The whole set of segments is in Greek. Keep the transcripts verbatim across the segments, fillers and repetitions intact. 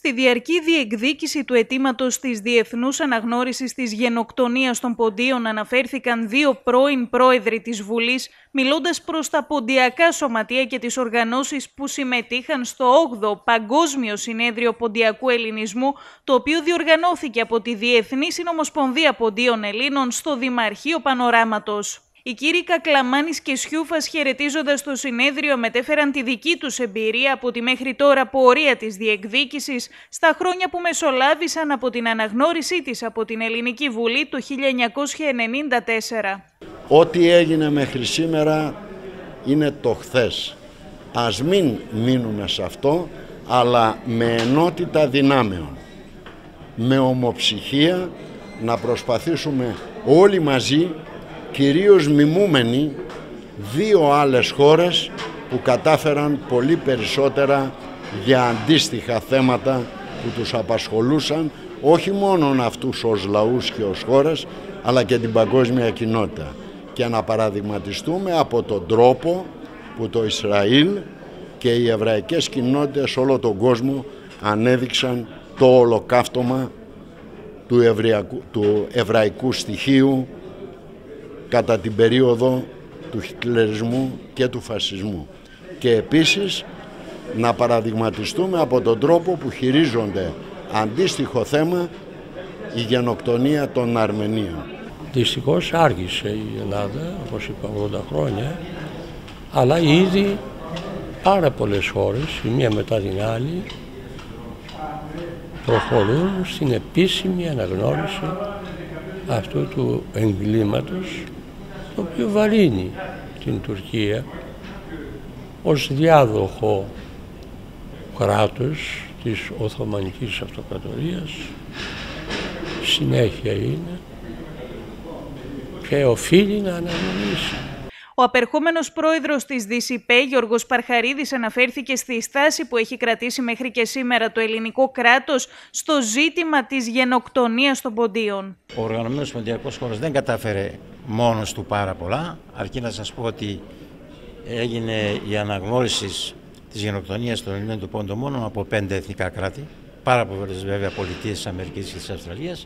Στη διαρκή διεκδίκηση του αιτήματος της διεθνούς αναγνώρισης της γενοκτονίας των Ποντίων αναφέρθηκαν δύο πρώην πρόεδροι της Βουλής, μιλώντας προς τα ποντιακά σωματεία και τις οργανώσεις που συμμετείχαν στο όγδοο Παγκόσμιο Συνέδριο Ποντιακού Ελληνισμού, το οποίο διοργανώθηκε από τη Διεθνή Συνομοσπονδία Ποντίων Ελλήνων στο Δημαρχείο Πανοράματος. Οι κύριοι Κακλαμάνης και Σιούφας, χαιρετίζοντας το συνέδριο, μετέφεραν τη δική τους εμπειρία από τη μέχρι τώρα πορεία της διεκδίκησης στα χρόνια που μεσολάβησαν από την αναγνώρισή της από την Ελληνική Βουλή το χίλια εννιακόσια ενενήντα τέσσερα. Ό,τι έγινε μέχρι σήμερα είναι το χθες. Ας μην μείνουμε σε αυτό, αλλά με ενότητα δυνάμεων, με ομοψυχία να προσπαθήσουμε όλοι μαζί, κυρίως μιμούμενοι δύο άλλες χώρες που κατάφεραν πολύ περισσότερα για αντίστοιχα θέματα που τους απασχολούσαν, όχι μόνο αυτούς ως λαούς και ως χώρες, αλλά και την παγκόσμια κοινότητα. Και να παραδειγματιστούμε από τον τρόπο που το Ισραήλ και οι εβραϊκές κοινότητες σε όλο τον κόσμο ανέδειξαν το ολοκαύτωμα του, ευριακού, του εβραϊκού στοιχείου κατά την περίοδο του χιτλερισμού και του φασισμού. Και επίσης να παραδειγματιστούμε από τον τρόπο που χειρίζονται αντίστοιχο θέμα η γενοκτονία των Αρμενίων. Δυστυχώς άργησε η Ελλάδα, όπως είπα, ογδόντα χρόνια, αλλά ήδη πάρα πολλές χώρες, η μία μετά την άλλη, προχωρούν στην επίσημη αναγνώριση αυτού του εγκλήματος, το οποίο βαρύνει την Τουρκία ως διάδοχο κράτος της Οθωμανικής Αυτοκρατορίας. Συνέχεια είναι και οφείλει να αναγνωρίσει. Ο απερχόμενος πρόεδρος της ΔΣΠ, Γιώργος Παρχαρίδης, αναφέρθηκε στη στάση που έχει κρατήσει μέχρι και σήμερα το ελληνικό κράτος στο ζήτημα της γενοκτονίας των Ποντίων. Ο Οργανωμένος Ποντιακός Χώρος δεν κατάφερε μόνος του πάρα πολλά, αρκεί να σας πω ότι έγινε η αναγνώριση της γενοκτονίας των Ελλήνων του Πόντου μόνο από πέντε εθνικά κράτη, πάρα πολλές βέβαια πολιτείες της Αμερικής και της Αυστραλίας,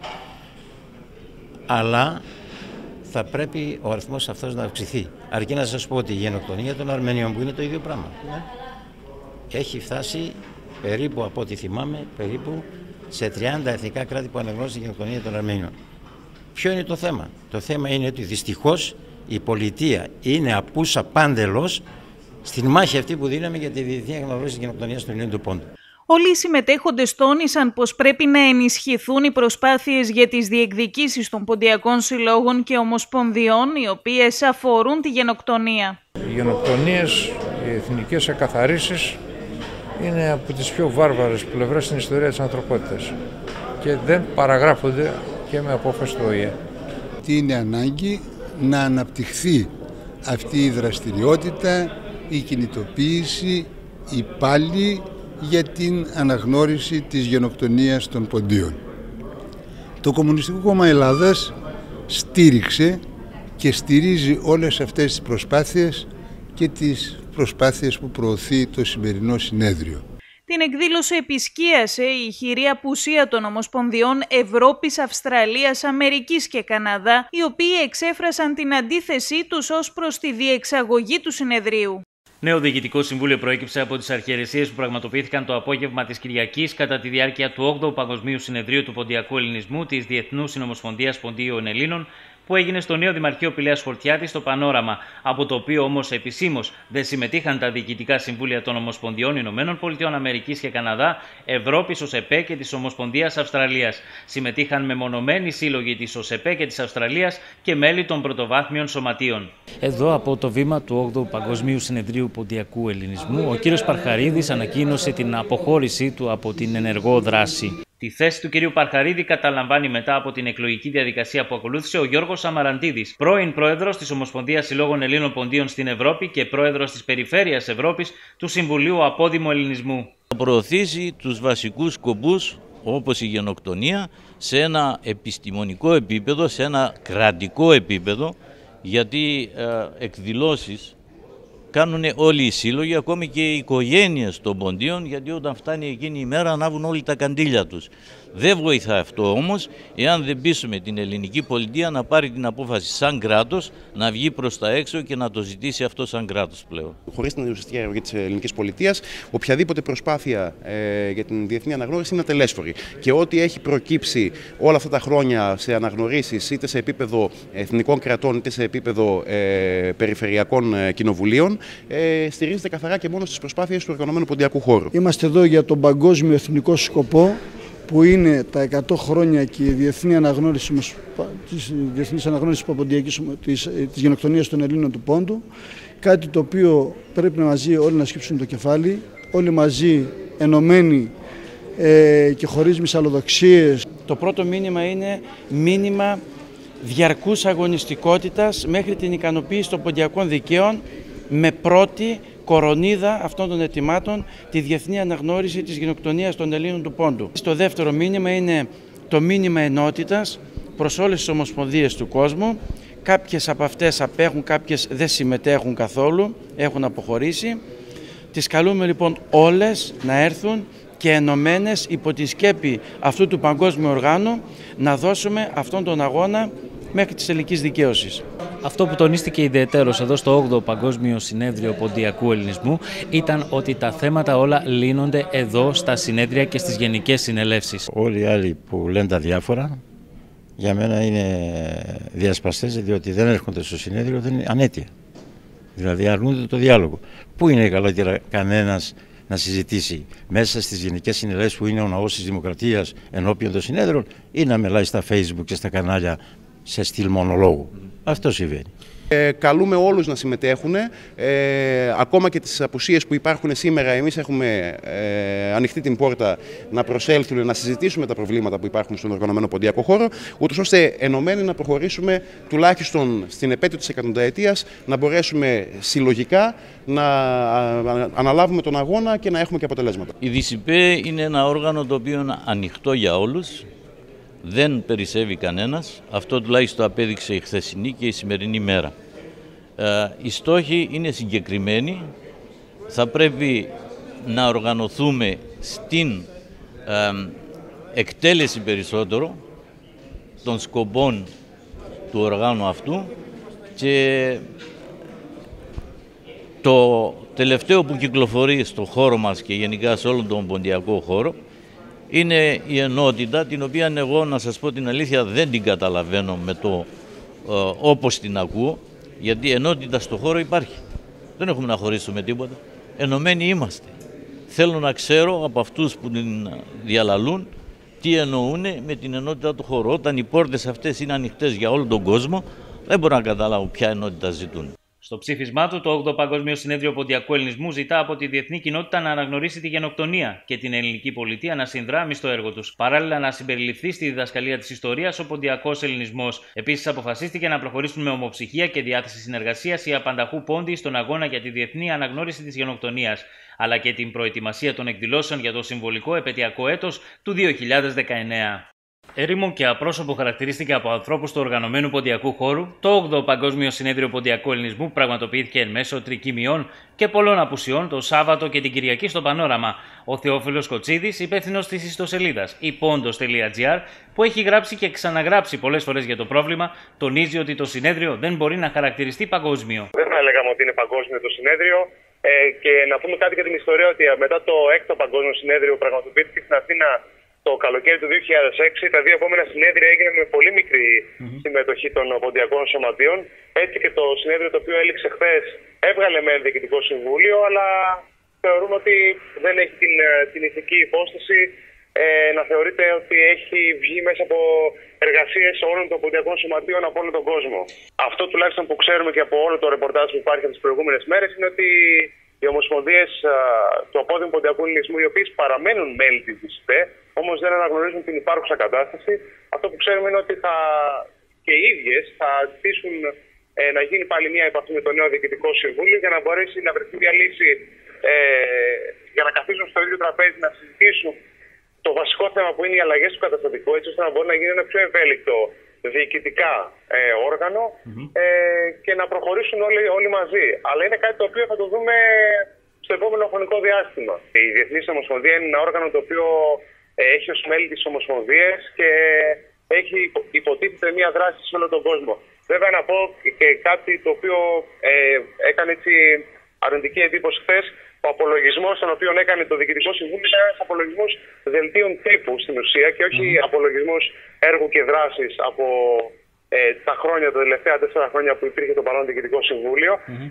αλλά θα πρέπει ο αριθμός αυτός να αυξηθεί. Αρκεί να σας πω ότι η γενοκτονία των Αρμενίων, που είναι το ίδιο πράγμα, έχει φτάσει περίπου, από ό,τι θυμάμαι, περίπου σε τριάντα εθνικά κράτη που αναγνώρισαν τη γενοκτονία των Αρμενίων. Ποιο είναι το θέμα? Το θέμα είναι ότι δυστυχώς η πολιτεία είναι απούσα πάντελος στην μάχη αυτή που δίναμε για τη διεθνή αναγνώριση της γενοκτονίας των Ελλήνων του Πόντου. Όλοι οι συμμετέχοντες τόνισαν πως πρέπει να ενισχυθούν οι προσπάθειες για τις διεκδικήσεις των ποντιακών συλλόγων και ομοσπονδιών, οι οποίες αφορούν τη γενοκτονία. Οι γενοκτονίες, οι εθνικές εκαθαρίσεις είναι από τις πιο βάρβαρες πλευρές στην ιστορία της ανθρωπότητας και δεν παραγράφονται και με απόφαση του Ο Ε Ε. Τι είναι ανάγκη να αναπτυχθεί αυτή η δραστηριότητα, η κινητοποίηση, η πάλη για την αναγνώριση της γενοκτονίας των Ποντίων. Το Κομμουνιστικό Κόμμα Ελλάδας στήριξε και στηρίζει όλες αυτές τις προσπάθειες και τις προσπάθειες που προωθεί το σημερινό συνέδριο. Την εκδήλωση επισκίασε η ηχηρή απουσία των Ομοσπονδιών Ευρώπης, Αυστραλίας, Αμερικής και Καναδά, οι οποίοι εξέφρασαν την αντίθεσή τους ως προς τη διεξαγωγή του συνεδρίου. Νέο Διοικητικό Συμβούλιο προέκυψε από τις αρχιερεσίες που πραγματοποιήθηκαν το απόγευμα της Κυριακής κατά τη διάρκεια του όγδοου Παγκοσμίου Συνεδρίου του Ποντιακού Ελληνισμού της Διεθνούς Συνομοσπονδίας Ποντίων Ελλήνων, που έγινε στο νέο Δημαρχείο Πηλαίας Φορτιάτη στο Πανόραμα, από το οποίο όμως επισήμως δεν συμμετείχαν τα διοικητικά συμβούλια των Ομοσπονδιών Ηνωμένων Πολιτειών Αμερικής και Καναδά, Ευρώπης, ΟΣΕΠΕ και της Ομοσπονδίας Αυστραλίας. Συμμετείχαν μεμονωμένοι σύλλογοι της ΟΣΕΠΕ και της Αυστραλίας και μέλη των πρωτοβάθμιων σωματείων. Εδώ, από το βήμα του όγδοου Παγκοσμίου Συνεδρίου Ποντιακού Ελληνισμού, ο κύριος Παρχαρίδης ανακοίνωσε την αποχώρησή του από την ενεργό δράση. Τη θέση του κυρίου Παρχαρίδη καταλαμβάνει μετά από την εκλογική διαδικασία που ακολούθησε ο Γιώργος Αμαραντίδης, πρώην πρόεδρος της Ομοσπονδίας Συλλόγων Ελλήνων Ποντίων στην Ευρώπη και πρόεδρος της Περιφέρειας Ευρώπης του Συμβουλίου Απόδημου Ελληνισμού. Θα προωθήσει τους βασικούς σκοπούς, όπως η γενοκτονία, σε ένα επιστημονικό επίπεδο, σε ένα κρατικό επίπεδο, γιατί ε, εκδηλώσεις κάνουν όλοι οι σύλλογοι, ακόμη και οι οικογένειες των ποντίων, γιατί όταν φτάνει εκείνη η μέρα ανάβουν όλοι τα καντήλια τους. Δεν βοηθά αυτό όμως εάν δεν πείσουμε την ελληνική πολιτεία να πάρει την απόφαση σαν κράτος, να βγει προς τα έξω και να το ζητήσει αυτό σαν κράτος πλέον. Χωρίς την ουσιαστική αρρωγή της ελληνικής πολιτείας, οποιαδήποτε προσπάθεια ε, για την διεθνή αναγνώριση είναι ατελέσφορη. Και ό,τι έχει προκύψει όλα αυτά τα χρόνια σε αναγνωρίσεις, είτε σε επίπεδο εθνικών κρατών, είτε σε επίπεδο ε, περιφερειακών ε, κοινοβουλίων, ε, στηρίζεται καθαρά και μόνο στις προσπάθειες του οργανωμένου ποντιακού χώρου. Είμαστε εδώ για τον παγκόσμιο εθνικό σκοπό, που είναι τα εκατό χρόνια και η διεθνή αναγνώριση της διεθνής αναγνώρισης της, της, της γενοκτονίας των Ελλήνων του Πόντου, κάτι το οποίο πρέπει να μαζί όλοι να σκύψουν το κεφάλι, όλοι μαζί ενωμένοι ε, και χωρίς μυσαλλοδοξίες. Το πρώτο μήνυμα είναι μήνυμα διαρκούς αγωνιστικότητας μέχρι την ικανοποίηση των ποντιακών δικαίων, με πρώτη κορονίδα αυτών των αιτημάτων τη διεθνή αναγνώριση της γενοκτονίας των Ελλήνων του Πόντου. Το δεύτερο μήνυμα είναι το μήνυμα ενότητας προς όλες τις ομοσπονδίες του κόσμου. Κάποιες από αυτές απέχουν, κάποιες δεν συμμετέχουν καθόλου, έχουν αποχωρήσει. Τις καλούμε λοιπόν όλες να έρθουν και ενωμένες υπό τη σκέπη αυτού του παγκόσμιου οργάνου να δώσουμε αυτόν τον αγώνα μέχρι της τελικής δικαίωσης. Αυτό που τονίστηκε ιδιαιτέρως εδώ στο όγδοο Παγκόσμιο Συνέδριο Ποντιακού Ελληνισμού ήταν ότι τα θέματα όλα λύνονται εδώ στα συνέδρια και στις γενικές συνελεύσεις. Όλοι οι άλλοι που λένε τα διάφορα, για μένα είναι διασπαστές, διότι δεν έρχονται στο συνέδριο, δεν είναι ανέτεια. Δηλαδή αρνούνται το διάλογο. Πού είναι καλύτερα κανένας να συζητήσει μέσα στις γενικές συνελεύσεις που είναι ο ναός της Δημοκρατίας ενώπιον των συνέδρων, ή να μιλάει στα Facebook και στα κανάλια σε στυλ μονολόγου. Mm. Αυτό συμβαίνει. Ε, καλούμε όλους να συμμετέχουν, ε, ακόμα και τις απουσίες που υπάρχουν σήμερα. Εμείς έχουμε ε, ανοιχτή την πόρτα να προσέλθουν, να συζητήσουμε τα προβλήματα που υπάρχουν στον οργανωμένο ποντιακό χώρο, ούτως ώστε ενωμένοι να προχωρήσουμε τουλάχιστον στην επέτειο της εκατονταετίας, να μπορέσουμε συλλογικά να αναλάβουμε τον αγώνα και να έχουμε και αποτελέσματα. Η ΔΙΣΥΠΕ είναι ένα όργανο το οποίο είναι ανοιχτό για όλους. Δεν περισσεύει κανένας, αυτό τουλάχιστον απέδειξε η χθεσινή και η σημερινή μέρα. Ε, οι στόχοι είναι συγκεκριμένοι, θα πρέπει να οργανωθούμε στην ε, εκτέλεση περισσότερο των σκοπών του οργάνου αυτού, και το τελευταίο που κυκλοφορεί στο χώρο μας και γενικά σε όλον τον ποντιακό χώρο είναι η ενότητα, την οποία εγώ, να σας πω την αλήθεια, δεν την καταλαβαίνω με το ε, όπως την ακούω, γιατί ενότητα στο χώρο υπάρχει. Δεν έχουμε να χωρίσουμε τίποτα. Ενωμένοι είμαστε. Θέλω να ξέρω από αυτούς που την διαλαλούν τι εννοούν με την ενότητα του χώρου. Όταν οι πόρτες αυτές είναι ανοιχτές για όλο τον κόσμο, δεν μπορώ να καταλάβω ποια ενότητα ζητούν. Στο ψήφισμά του, το όγδοο Παγκόσμιο Συνέδριο Ποντιακού Ελληνισμού ζητά από τη διεθνή κοινότητα να αναγνωρίσει τη γενοκτονία και την ελληνική πολιτεία να συνδράμει στο έργο τους. Παράλληλα, να συμπεριληφθεί στη διδασκαλία της ιστορίας ο ποντιακός ελληνισμός. Επίσης, αποφασίστηκε να προχωρήσουν με ομοψυχία και διάθεση συνεργασίας οι απανταχού πόντιοι στον αγώνα για τη διεθνή αναγνώριση της γενοκτονίας, αλλά και την προετοιμασία των εκδηλώσεων για το συμβολικό επαιτειακό έτος του δύο χιλιάδες δεκαεννέα. Έρημο και απρόσωπο χαρακτηρίστηκε από ανθρώπους του οργανωμένου ποντιακού χώρου, το όγδοο Παγκόσμιο Συνέδριο Ποντιακού Ελληνισμού πραγματοποιήθηκε εν μέσω τρικυμιών και πολλών απουσιών το Σάββατο και την Κυριακή στο Πανόραμα. Ο Θεόφιλος Κοτσίδης, υπεύθυνος της ιστοσελίδας η πόντος τελεία τζι άρ, που έχει γράψει και ξαναγράψει πολλές φορές για το πρόβλημα, τονίζει ότι το συνέδριο δεν μπορεί να χαρακτηριστεί παγκόσμιο. Δεν θα έλεγαμε ότι είναι παγκόσμιο το συνέδριο. Ε, και να πούμε κάτι για την ιστορία, ότι μετά το έκτο Παγκόσμιο Συνέδριο πραγματοποιήθηκε στην Αθήνα το καλοκαίρι του δύο χιλιάδες έξι, τα δύο επόμενα συνέδρια έγιναν με πολύ μικρή mm-hmm. συμμετοχή των ποντιακών σωματείων. Έτσι και το συνέδριο το οποίο έληξε χθες έβγαλε με διοικητικό συμβούλιο, αλλά θεωρούμε ότι δεν έχει την, την ηθική υπόσταση ε, να θεωρείται ότι έχει βγει μέσα από εργασίες όλων των ποντιακών σωματείων από όλο τον κόσμο. Αυτό τουλάχιστον που ξέρουμε και από όλο το ρεπορτάζ που υπάρχει από τις προηγούμενες μέρες είναι ότι οι ομοσπονδίες του απόδημου ποντιακού ελληνισμού, οι οποίες παραμένουν μέλη της ΔΙΣΥΠΕ, όμως δεν αναγνωρίζουν την υπάρχουσα κατάσταση. Αυτό που ξέρουμε είναι ότι θα, και οι ίδιες θα ζητήσουν ε, να γίνει πάλι μια επαφή με το νέο Διοικητικό Συμβούλιο για να μπορέσει να βρεθεί μια λύση ε, για να καθίσουν στο ίδιο τραπέζι να συζητήσουν το βασικό θέμα που είναι οι αλλαγές του καταστατικού, έτσι ώστε να μπορεί να γίνει ένα πιο ευέλικτο διοικητικά ε, όργανο mm-hmm. ε, και να προχωρήσουν όλοι, όλοι μαζί. Αλλά είναι κάτι το οποίο θα το δούμε στο επόμενο χρονικό διάστημα. Η Διεθνής Ομοσπονδία είναι ένα όργανο το οποίο ε, έχει ως μέλη τις ομοσπονδίες και έχει υποτίθεται μια δράση σε όλο τον κόσμο. Βέβαια να πω και κάτι το οποίο ε, έκανε έτσι αρνητική εντύπωση χθες. Ο απολογισμός τον οποίο έκανε το Διοικητικό Συμβούλιο ήταν ένας απολογισμός δελτίων τύπου στην ουσία και όχι mm-hmm. απολογισμός έργου και δράσης από ε, τα χρόνια, τα τελευταία τέσσερα χρόνια που υπήρχε το παρόν Διοικητικό Συμβούλιο. Mm-hmm.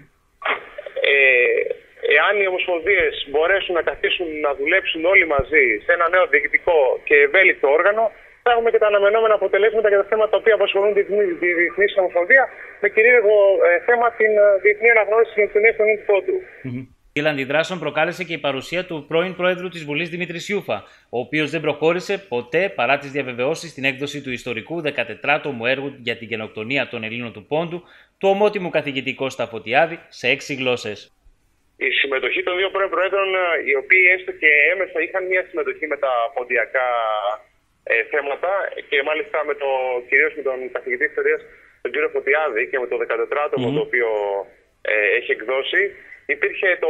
Ε, εάν οι ομοσπονδίες μπορέσουν να καθίσουν να δουλέψουν όλοι μαζί σε ένα νέο διοικητικό και ευέλικτο όργανο, θα έχουμε και τα αναμενόμενα αποτελέσματα για τα θέματα τα οποία απασχολούν τη Διεθνή Ομοσπονδία, με κυρίαρχο ε, θέμα την διεθνή αναγνώριση της γενοκτονίας του ελληνικού πόντου. Mm-hmm. Η αντιδράσεων προκάλεσε και η παρουσία του πρώην Πρόεδρου της Βουλής Δημήτρη Σιούφα, ο οποίος δεν προχώρησε ποτέ παρά τις διαβεβαιώσεις στην έκδοση του ιστορικού δεκατετράτομου έργου για την γενοκτονία των Ελλήνων του Πόντου, του ομότιμου καθηγητή Κώστα Φωτιάδη, σε έξι γλώσσες. Η συμμετοχή των δύο πρώην Προέδρων, οι οποίοι έστω και έμεσα είχαν μια συμμετοχή με τα ποντιακά ε, θέματα και μάλιστα με το, κυρίως με τον καθηγητή ιστορίας, τον κύριο Φωτιάδη, και με το δεκατετράτομο mm-hmm. το οποίο ε, έχει εκδώσει. Υπήρχε το,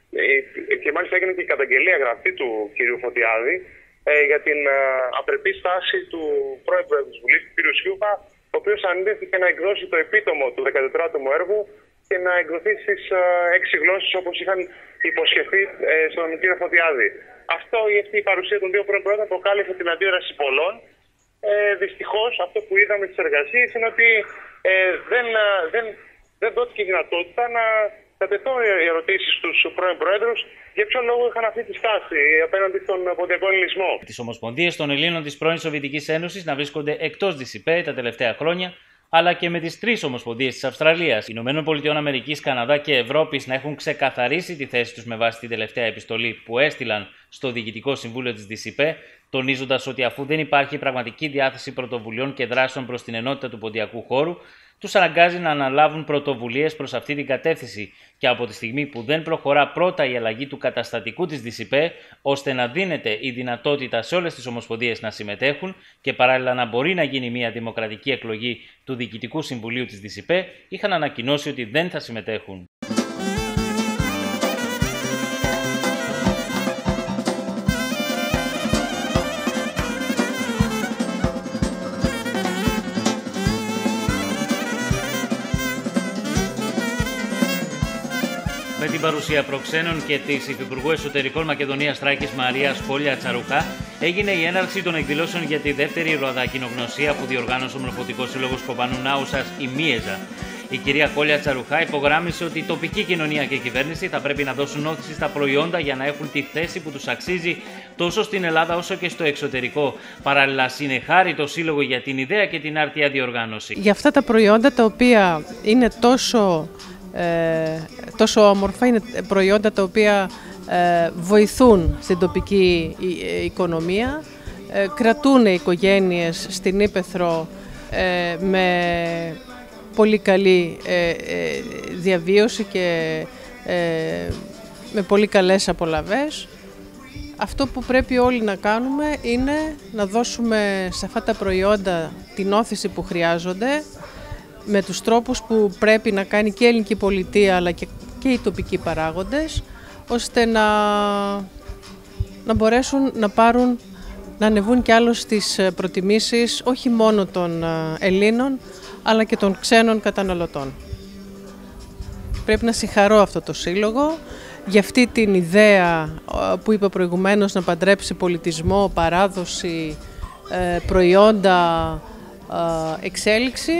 και μάλιστα έγινε και η καταγγελία γραπτή του κυρίου Φωτιάδη ε, για την ε, απρεπή στάση του πρόεδρου της Βουλής, του κύριου Σιούφα, ο οποίος αρνήθηκε να εκδώσει το επίτομο του δεκατετράτομου έργου και να εκδοθεί στις ε, έξι γλώσσες όπως είχαν υποσχεθεί ε, στον κύριο Φωτιάδη. Αυτό, αυτή η παρουσία των δύο πρώην πρόεδρων προκάλεσε την αντίδραση πολλών. Ε, δυστυχώς αυτό που είδαμε στις εργασίες είναι ότι ε, δεν, δεν, δεν δόθηκε δυνατότητα να κατετώ οι ερωτήσεις στους πρώην Προέδρους για ποιο λόγο είχαν αυτή τη στάση απέναντι στον ποντιακό ελληνισμό. Τις ομοσπονδίες των Ελλήνων της πρώην Σοβιετικής Ένωσης να βρίσκονται εκτός ΔΣΥΠΕ τα τελευταία χρόνια, αλλά και με τις τρεις ομοσπονδίες της Αυστραλίας, Ηνωμένων Πολιτειών Αμερικής, Καναδά και Ευρώπης να έχουν ξεκαθαρίσει τη θέση τους με βάση την τελευταία επιστολή που έστειλαν στο Διοικητικό Συμβούλιο της ΔΣΥΠΕ, τονίζοντας ότι αφού δεν υπάρχει πραγματική διάθεση πρωτοβουλειών και δράσεων προς την ενότητα του ποντιακού χώρου, τους αναγκάζει να αναλάβουν πρωτοβουλίες προς αυτή την κατεύθυνση και από τη στιγμή που δεν προχωρά πρώτα η αλλαγή του καταστατικού της ΔΣΥΠΕ, ώστε να δίνεται η δυνατότητα σε όλες τις ομοσπονδίες να συμμετέχουν και παράλληλα να μπορεί να γίνει μια δημοκρατική εκλογή του Διοικητικού Συμβουλίου της ΔΣΥΠΕ, είχαν ανακοινώσει ότι δεν θα συμμετέχουν. Με την παρουσία προξένων και της Υφυπουργού Εσωτερικών Μακεδονίας Θράκης Μαρίας Κόλια Τσαρουχά, έγινε η έναρξη των εκδηλώσεων για τη δεύτερη ροαδακινογνωσία που διοργάνωσε ο Ομοφωτικός Σύλλογος Κοπανού Νάουσας, η Μίεζα. Η κυρία Κόλια Τσαρουχά υπογράμμισε ότι η τοπική κοινωνία και η κυβέρνηση θα πρέπει να δώσουν όθηση στα προϊόντα για να έχουν τη θέση που τους αξίζει τόσο στην Ελλάδα όσο και στο εξωτερικό. Παράλληλα, συνεχάρει το Σύλλογο για την ιδέα και την άρτια διοργάνωση. Για αυτά τα προϊόντα τα οποία είναι τόσο. Ε, τόσο όμορφα, είναι προϊόντα τα οποία ε, βοηθούν στην τοπική ε, οικονομία, ε, κρατούν οι οικογένειες στην Ύπαιθρο ε, με πολύ καλή ε, ε, διαβίωση και ε, με πολύ καλές απολαβές. Αυτό που πρέπει όλοι να κάνουμε είναι να δώσουμε σε αυτά τα προϊόντα την όθηση που χρειάζονται, με τους τρόπους που πρέπει να κάνει και η ελληνική πολιτεία αλλά και, και οι τοπικοί παράγοντες, ώστε να, να μπορέσουν να πάρουν, να ανεβούν κι άλλο στις προτιμήσεις όχι μόνο των Ελλήνων αλλά και των ξένων καταναλωτών. Πρέπει να συγχαρώ αυτό το σύλλογο για αυτή την ιδέα που είπα προηγουμένως, να παντρέψει πολιτισμό, παράδοση, προϊόντα, εξέλιξη,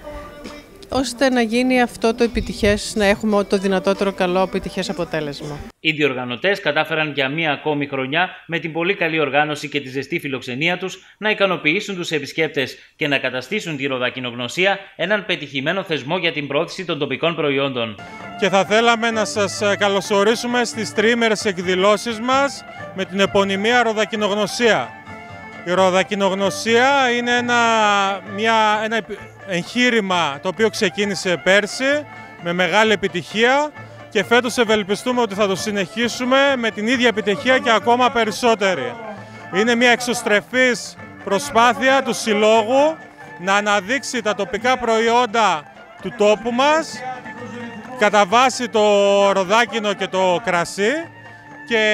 ώστε να γίνει αυτό το επιτυχές, να έχουμε το δυνατότερο καλό επιτυχές αποτέλεσμα. Οι διοργανωτές κατάφεραν για μία ακόμη χρονιά, με την πολύ καλή οργάνωση και τη ζεστή φιλοξενία τους, να ικανοποιήσουν τους επισκέπτες και να καταστήσουν τη ροδακινογνωσία έναν πετυχημένο θεσμό για την προώθηση των τοπικών προϊόντων. Και θα θέλαμε να σας καλωσορίσουμε στις τριήμερες εκδηλώσεις μας με την επωνυμία Ροδακινογνωσία. Η ροδακινογνωσία είναι ένα, μια, ένα εγχείρημα το οποίο ξεκίνησε πέρσι με μεγάλη επιτυχία και φέτος ευελπιστούμε ότι θα το συνεχίσουμε με την ίδια επιτυχία και ακόμα περισσότερη. Είναι μια εξωστρεφής προσπάθεια του Συλλόγου να αναδείξει τα τοπικά προϊόντα του τόπου μας, κατά βάση το ροδάκινο και το κρασί, και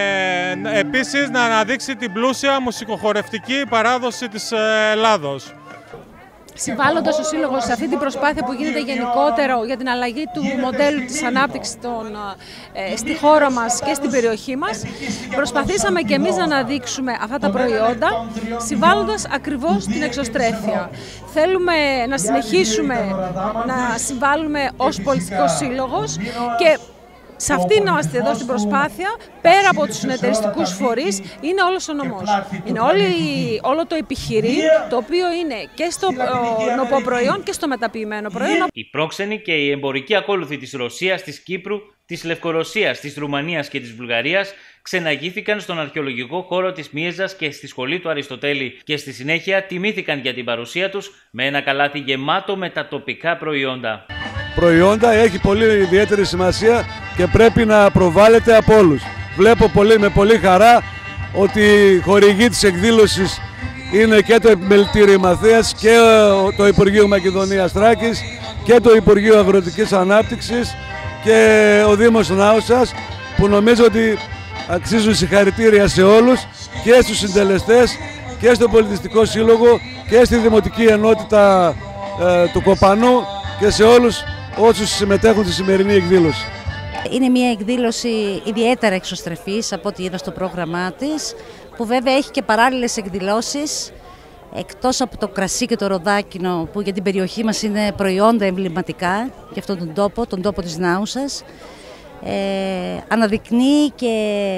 επίσης να αναδείξει την πλούσια μουσικοχορευτική παράδοση της Ελλάδος. Συμβάλλοντας ο Σύλλογος σε αυτή την προσπάθεια που γίνεται γενικότερο για την αλλαγή του μοντέλου της ανάπτυξης των, ε, στη χώρα μας και στην περιοχή μας, προσπαθήσαμε και εμείς να αναδείξουμε αυτά τα προϊόντα, συμβάλλοντας ακριβώς την εξωστρέφεια. Θέλουμε να συνεχίσουμε να συμβάλλουμε ως πολιτικός σύλλογος και σε αυτήν είμαστε εδώ στην προσπάθεια, πέρα από τους συνεταιριστικούς φορείς, είναι όλος ο νομός. Είναι όλη, όλο το επιχειρήν, το οποίο είναι και στο νοποπροϊόν και στο μεταποιημένο προϊόν. Οι πρόξενοι και οι εμπορικοί ακόλουθοι της Ρωσίας, της Κύπρου, της Λευκορωσίας, της Ρουμανίας και της Βουλγαρίας ξεναγήθηκαν στον αρχαιολογικό χώρο της Μίεζας και στη σχολή του Αριστοτέλη και στη συνέχεια τιμήθηκαν για την παρουσία τους με ένα καλάθι γεμάτο με τα τοπικά προϊόντα. Προϊόντα έχει πολύ ιδιαίτερη σημασία και πρέπει να προβάλλεται από όλους. Βλέπω πολύ, με πολύ χαρά ότι η χορηγή της εκδήλωσης είναι και το Επιμελητήριο Μαθίας και το Υπουργείο Μακεδονίας Θράκης και το Υπουργείο Αγροτικής Ανάπτυξης και ο Δήμος Νάουσας, που νομίζω ότι αξίζουν συγχαρητήρια σε όλους, και στους συντελεστές και στο Πολιτιστικό Σύλλογο και στη Δημοτική Ενότητα ε, του Κοπανού και σε όλους όσους συμμετέχουν στη σημερινή εκδήλωση. Είναι μια εκδήλωση ιδιαίτερα εξωστρεφής από ό,τι είδα στο πρόγραμμά της, που βέβαια έχει και παράλληλες εκδηλώσεις, εκτός από το κρασί και το ροδάκινο, που για την περιοχή μας είναι προϊόντα εμβληματικά για αυτόν τον τόπο, τον τόπο της Νάουσας. Ε, αναδεικνύει και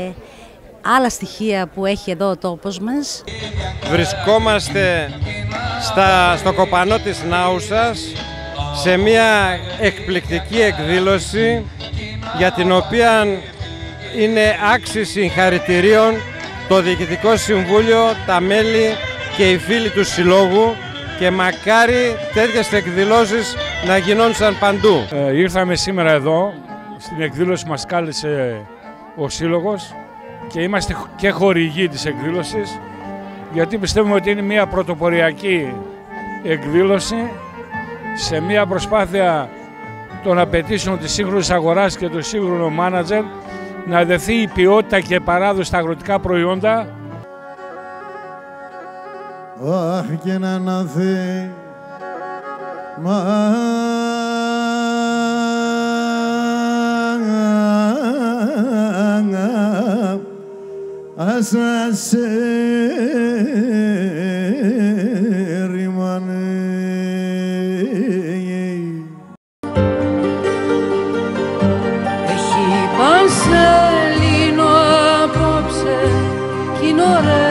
άλλα στοιχεία που έχει εδώ ο τόπος μας. Βρισκόμαστε στα, στο Κοπανό της Νάουσας, σε μια εκπληκτική εκδήλωση για την οποία είναι άξιοι συγχαρητηρίων το Διοικητικό Συμβούλιο, τα μέλη και οι φίλοι του Συλλόγου, και μακάρι τέτοιες εκδηλώσεις να γινόντουσαν παντού. Ε, ήρθαμε σήμερα εδώ, στην εκδήλωση μας κάλεσε ο Σύλλογος και είμαστε και χορηγοί της εκδήλωσης, γιατί πιστεύουμε ότι είναι μια πρωτοποριακή εκδήλωση σε μια προσπάθεια των απαιτήσεων της σύγχρονης αγοράς και του σύγχρονου μάνατζερ να δεθεί η ποιότητα και η παράδοση στα αγροτικά προϊόντα. Αχ, και να αναθεί μα ας σε ρημάνε. Έχει πανσελίνο απόψε κι είναι ωραία.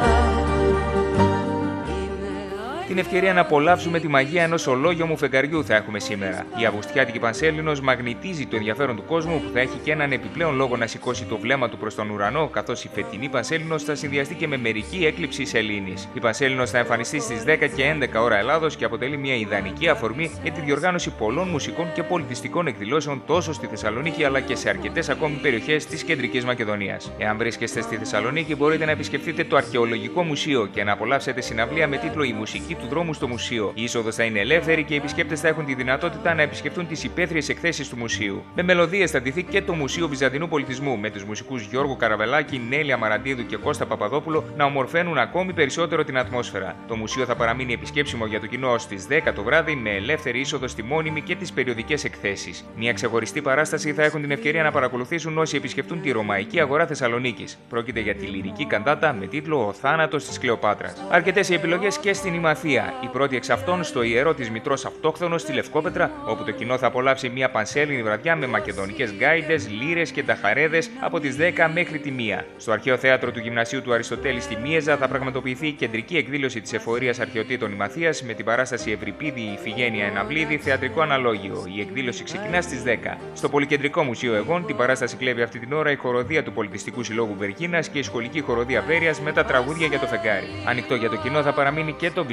Την ευκαιρία να απολαύσουμε τη μαγεία ενός ολόγιομου φεγγαριού θα έχουμε σήμερα. Η Αυγουστιάτικη Πανσέλινος μαγνητίζει το ενδιαφέρον του κόσμου, που θα έχει και έναν επιπλέον λόγο να σηκώσει το βλέμμα του προς τον ουρανό, καθώς η φετινή Πανσέλινος θα συνδυαστεί και με μερική έκλειψη σελήνης. Η Πανσέλινος θα εμφανιστεί στις δέκα και έντεκα ώρα Ελλάδος και αποτελεί μια ιδανική αφορμή για τη διοργάνωση πολλών μουσικών και πολιτιστικών εκδηλώσεων τόσο στη Θεσσαλονίκη αλλά και σε αρκετές ακόμη περιοχές της Κεντρικής Μακεδονίας. Εάν βρίσκεστε στη Θεσσαλονίκη, μπορείτε να επισκεφτείτε το Αρχαιολογικό Μουσείο και να απολαύσετε συναυλία με τίτλο «Η μουσική του δρόμου στο μουσείο». Η είσοδος θα είναι ελεύθερη και οι επισκέπτες θα έχουν τη δυνατότητα να επισκεφτούν τις υπαίθριες εκθέσεις του μουσείου. Με μελωδίες θα ντυθεί και το Μουσείο Βυζαντινού Πολιτισμού, με τους μουσικούς Γιώργο Καραβελάκη, Νέλια Μαραντίδου και Κώστα Παπαδόπουλο να ομορφαίνουν ακόμη περισσότερο την ατμόσφαιρα. Το μουσείο θα παραμείνει επισκέψιμο για το κοινό ως τις δέκα το βράδυ, με ελεύθερη είσοδο στη μόνιμη και τις περιοδικές εκθέσεις. Μια ξεχωριστή παράσταση θα έχουν την ευκαιρία να παρακολουθήσουν όσοι επισκεφτούν τη Ρωμαϊκή Αγορά Θεσσαλονίκης. Πρόκειται για τη λυρική καντάτα με τίτλο «Ο θάνατος της Κλεοπάτρας». Αρκετές οι επιλογές και στην Ημαθία. Η πρώτη εξ αυτών στο ιερό της Μητρός Αυτόχθονος στη Λευκόπετρα, όπου το κοινό θα απολαύσει μια πανσέλινη βραδιά με μακεδονικές γκάιντες, λύρες και ταχαρέδες από τις δέκα μέχρι τη μία. Στο Αρχαίο Θέατρο του Γυμνασίου του Αριστοτέλη στη Μίεζα θα πραγματοποιηθεί η κεντρική εκδήλωση της Εφορίας Αρχαιοτήτων Ημαθίας με την παράσταση Ευρυπίδη Ιφηγένεια Εναυλίδη θεατρικό αναλόγιο. Η εκδήλωση ξεκινά στις δέκα. Στο Πολυκεντρικό Μουσείο Αιγών την παράσταση κλέβει αυτή την ώρα η χοροδία του Πολιτιστικού Συλλόγου Βεργίνας και η σχολική χοροδία Βέρειας με τα τραγούδια για το φεγγάρι. Ανοιχτό για το κοινό θα παραμείνει και το Βυζαντινό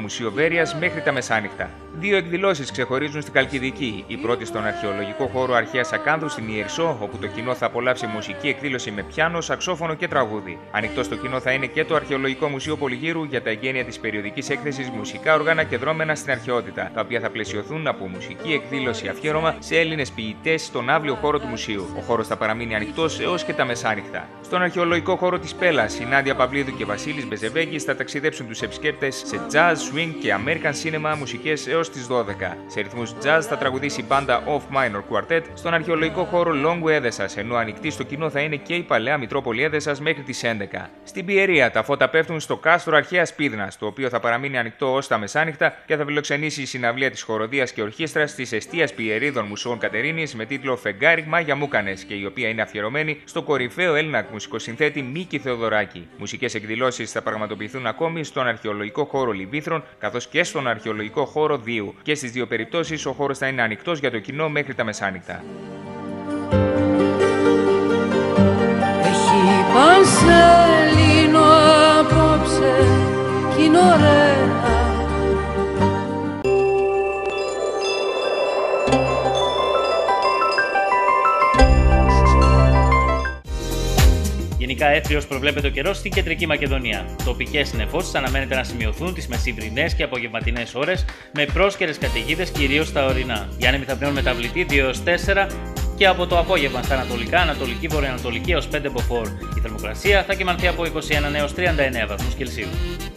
Μουσείο Βέρειας μέχρι τα μεσάνυχτα. Δύο εκδηλώσεις ξεχωρίζουν στην Καλκιδική. Η πρώτη στον αρχαιολογικό χώρο Αρχαίας Ακάνδρου στην Ιερσό, όπου το κοινό θα απολαύσει μουσική εκδήλωση με πιάνο, σαξόφωνο και τραγούδι. Ανοιχτό στο κοινό θα είναι και το Αρχαιολογικό Μουσείο Πολυγύρου για τα εγγένεια της περιοδικής έκθεσης Μουσικά Όργανα και Δρόμενα στην Αρχαιότητα, τα οποία θα πλαισιωθούν από μουσική εκδήλωση αφιέρωμα σε Έλληνες ποιητές στον αύριο χώρο του μουσείου. Ο χώρος θα παραμείνει ανοιχτός έως και τα μεσάνυχτα. Στον αρχαιολογικό χώρο της Πέλας, η Νάντια Παυλίδου και Βασίλης Μπεζεβέγγης θα ταξιδέψουν τους επισκέπτες σε jazz, swing και American cinema μουσικές έως τις δώδεκα. Σε ρυθμούς jazz θα τραγουδήσει η μπάντα Off Minor Quartet στον αρχαιολογικό χώρο Λόγκου Έδεσας, ενώ ανοιχτή στο κοινό θα είναι και η παλαιά Μητρόπολη Έδεσας μέχρι τις έντεκα. Στην Πιερία τα φώτα πέφτουν στο κάστρο Αρχαίας Πίδνας, το οποίο θα παραμείνει ανοιχτό ως τα μεσάνυχτα και θα φιλοξενήσει η συναυλία της χοροδίας και ορχήστρας της Εστίας Πιερίδων Μουσών Κατερίνης με τίτλο Φεγγάρι Μάγια Μούκανες και η οποία είναι αφιερωμένη στο κορυφαίο Έλληνα μουσικοσυνθέτη Μίκη Θεοδωράκη. Μουσικές εκδηλώσεις θα πραγματοποιηθούν ακόμη στον αρχαιολογικό χώρο Λιβύθρων καθώς και στον αρχαιολογικό χώρο Δίου. Και στις δύο περιπτώσεις ο χώρος θα είναι ανοιχτός για το κοινό μέχρι τα μεσάνυχτα. Έχει πανσελίνο απόψε κι είναι ωραία. Γενικά έθριος προβλέπεται ο καιρός στην Κεντρική Μακεδονία. Τοπικές νεφώσεις αναμένεται να σημειωθούν τις μεσημβρινές και απογευματινές ώρες με πρόσκαιρες καταιγίδες κυρίως στα ορεινά. Οι άνεμοι θα πνέουν μεταβλητή δύο έως τέσσερα και από το απόγευμα στα ανατολικά, ανατολική, βορειοανατολική έως πέντε μποφόρ. Η θερμοκρασία θα κυμανθεί από είκοσι ένα έως τριάντα εννέα βαθμούς Κελσίου.